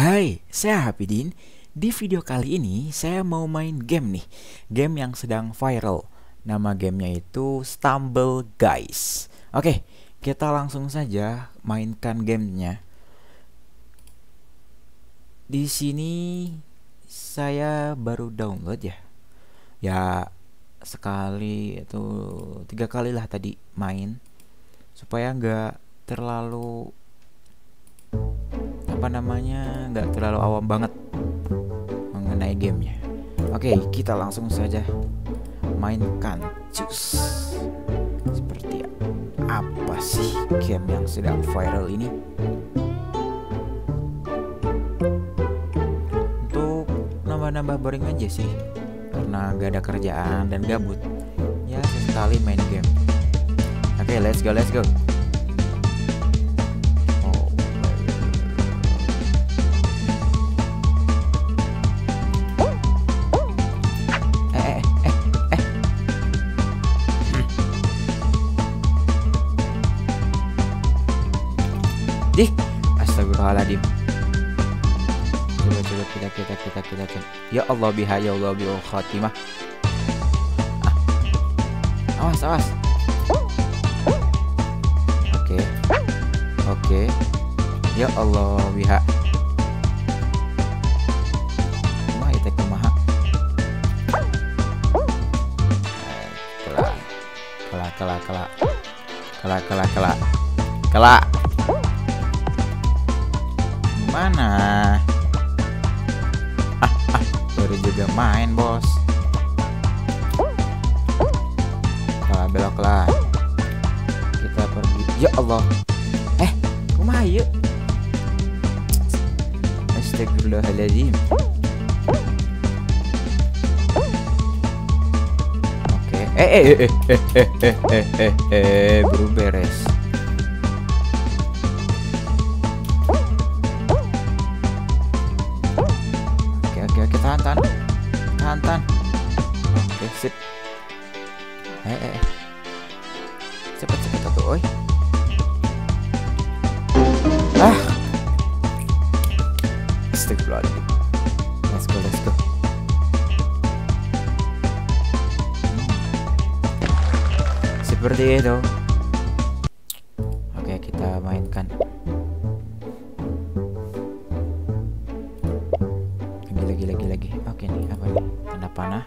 Hai, saya Hapidin. Di video kali ini saya mau main game nih. Game yang sedang viral. Nama gamenya itu Stumble Guys. Oke, kita langsung saja mainkan gamenya. Di sini saya baru download ya. Ya sekali itu 3 kali lah tadi main. Supaya nggak terlalu nggak terlalu awam banget mengenai gamenya. Oke, kita langsung saja mainkan. Cus. Seperti apa sih game yang sedang viral ini? Untuk nambah-nambah boring aja sih, karena gak ada kerjaan dan gabut. Ya sesekali main game. Oke, let's go. Astagfirullahaladzim. Coba kita. Ya Allah biha ya Allah bil khatimah. Awas. Oke. Ya Allah biha. Kumaha. Kela. Mana? Baru juga main, bos. Belok lah. Kita pergi. Ya Allah. Kumaha yuk? Astagfirullahaladzim. Oke. Baru beres. Tahan. Oke, sip. Cepet tuh, oi. Astagfirullahaladzim. Let's go. Seperti itu. Oke, kita mainkan. Lagi. Oke nih, apa nih? Tanda panah.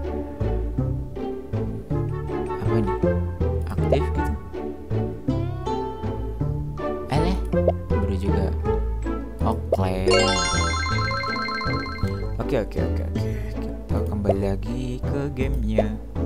Apa ini? Aktif gitu. Baru juga. Oke. Kita kembali lagi ke gamenya.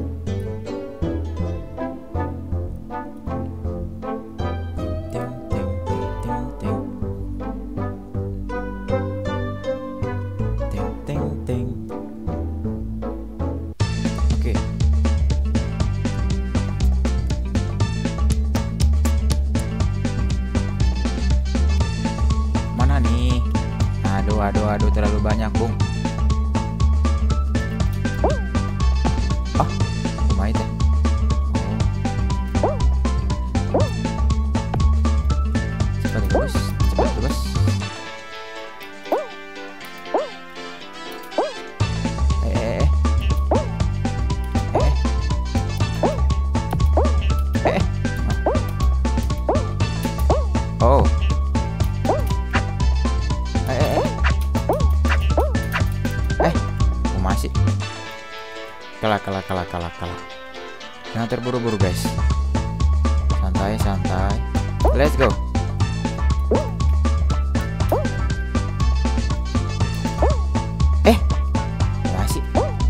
Aduh, terlalu banyak, Bung. Kumaha teh? Cepat terus. Kalah. Jangan terburu-buru, guys. Santai. Let's go. Masih.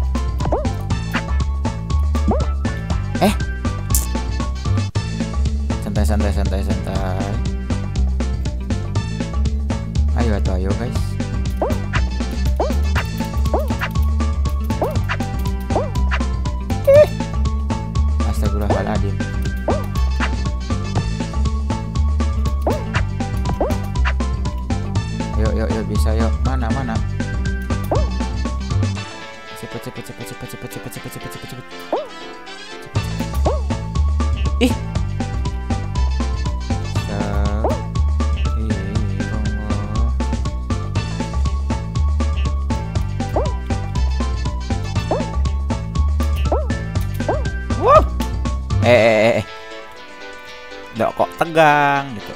Santai. Ayo, guys. Astagfirullahaladzim. Yuk bisa yuk. Mana? Cepet. Ih. Nggak kok tegang gitu.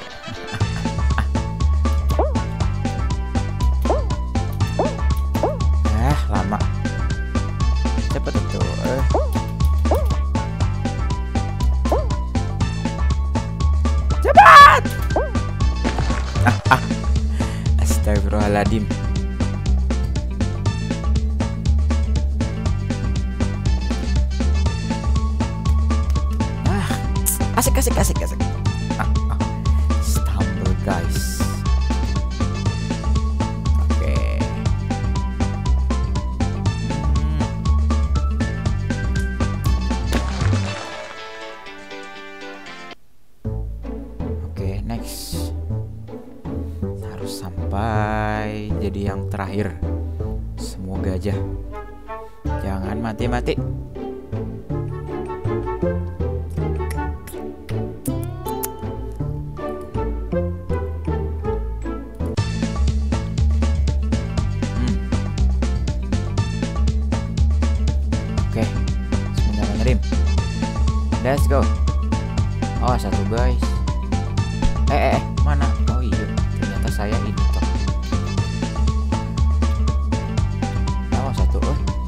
Lama. Cepet tuh. Cepat. Astagfirullahaladzim. Asik. Stumble guys. Oke. Oke, next. Harus sampai jadi yang terakhir. Semoga aja. Jangan mati-mati. Let's go. Oh, satu guys. Mana? Oh iya, ternyata saya ini toh. Oh, satu.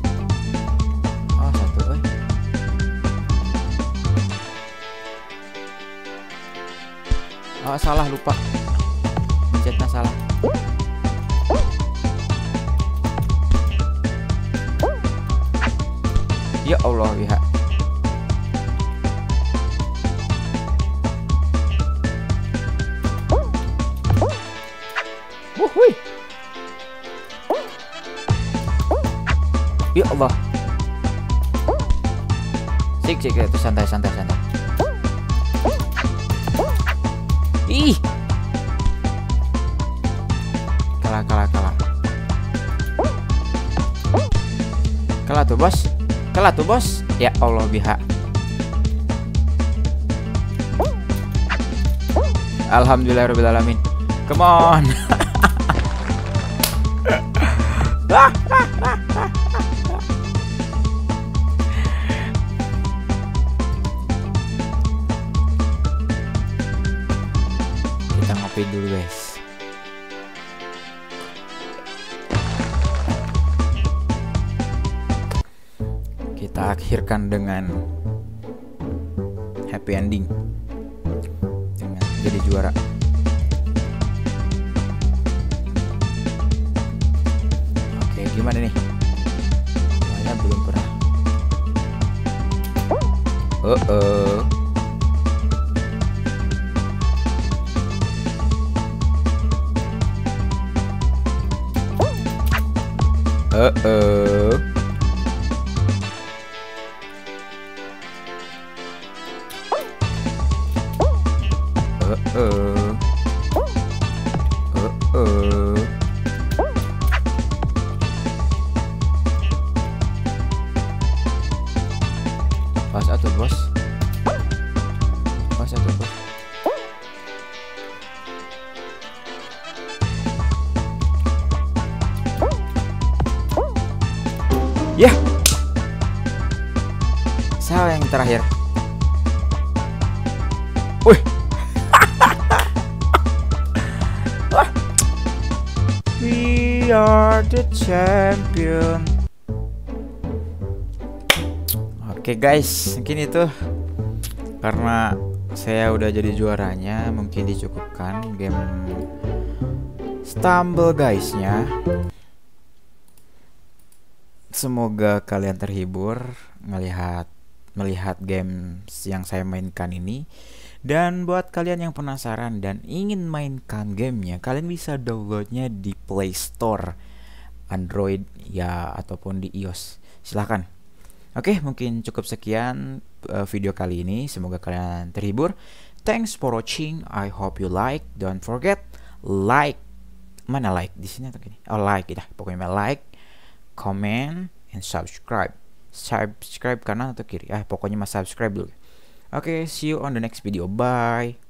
Oh, salah, lupa. Pencetnya salah. Ya Allah, lihat. Wuih. Ya Allah. Sik itu santai. Ih. Kalah. Kalah tuh, Bos. Ya Allah, biha. Alhamdulillahirobbilalamin. Come on. Kita ngopi dulu guys. Kita akhirkan dengan happy ending, dengan jadi juara. Oke, gimana nih? Soalnya belum pernah. Pas atuh bos. Ya. Saya yang terakhir. Wih. We are the champion. Oke guys, mungkin itu karena saya udah jadi juaranya, mungkin dicukupkan game Stumble guysnya. Semoga kalian terhibur melihat games yang saya mainkan ini. Dan buat kalian yang penasaran dan ingin mainkan gamenya, kalian bisa downloadnya di Play Store Android ya ataupun di iOS. Silahkan. Oke, mungkin cukup sekian video kali ini. Semoga kalian terhibur. Thanks for watching. I hope you like. Don't forget like. Mana like di sini atau gini? Oh, like ya. Pokoknya like, comment, and subscribe. Subscribe kanan atau kiri? Pokoknya mas subscribe dulu. Oke, see you on the next video. Bye.